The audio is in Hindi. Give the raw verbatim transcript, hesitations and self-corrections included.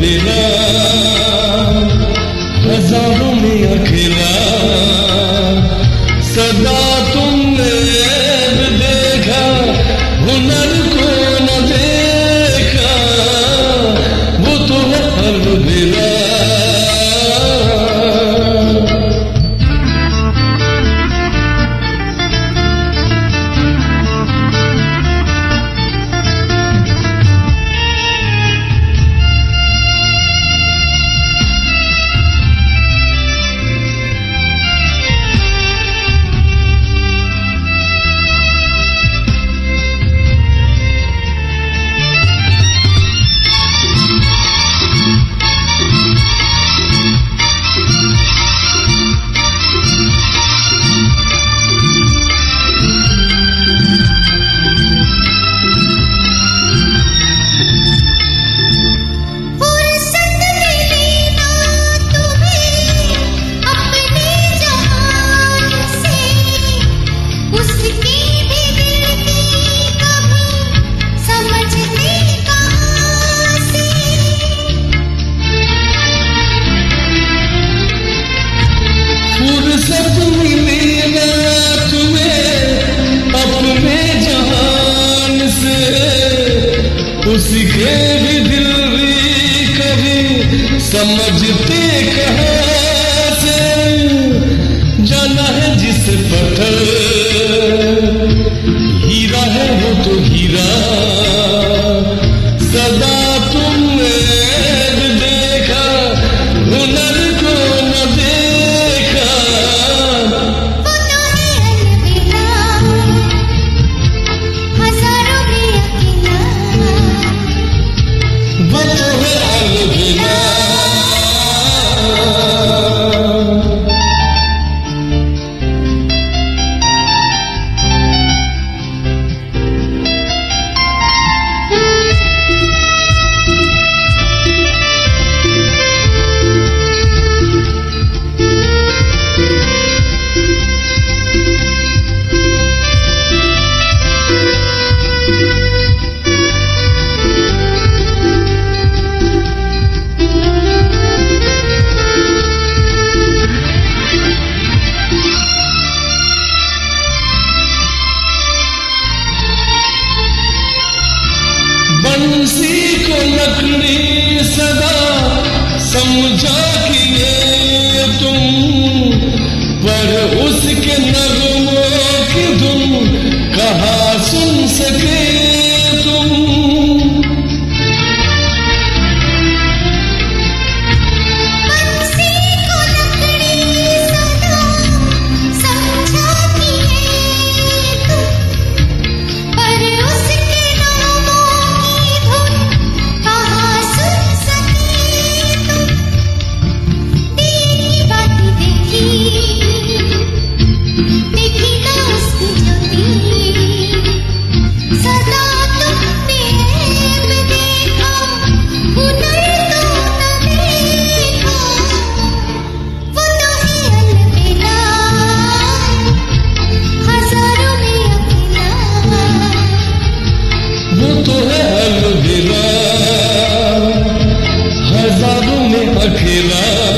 अलबेला, हजारों में अकेला, सदा तुमने भी देखा, हुनर को न देखा, वो तो है अलबेला। फुर्सत मिली ना तुम्हें अपने जहान से, उसके भी दिल भी कभी समझते कहाँ से, जाना है जिस पत्थर हीरा है वो तो हीरा, सदा तुमने भी देखा, हुनर को न देखा, वो तो है अलबेला। बंसी को लकड़ी सदा समझा किए तुम, पर उसके नगमों की धुन कहाँ सुन सके तुम। बंसी को लकड़ी सदा समझा किए तुम, पर उसके अलबेला, हजारों में अकेला।